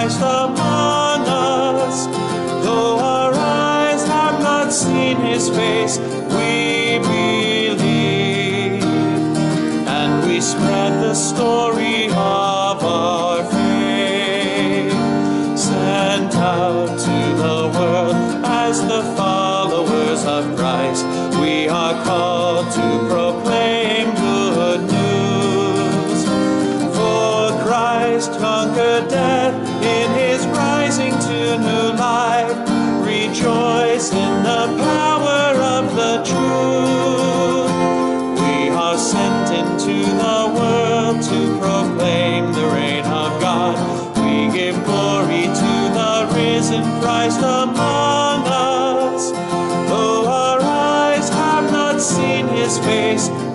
Christ among us. Though our eyes have not seen his face, we believe, and we spread the story of our faith. Sent out to the world as the followers of Christ, we are called to proclaim good news. For Christ conquered death in his rising to new life. Rejoice in the power of the truth. We are sent into the world to proclaim the reign of God. We give glory to the risen Christ among us. Though our eyes have not seen his face,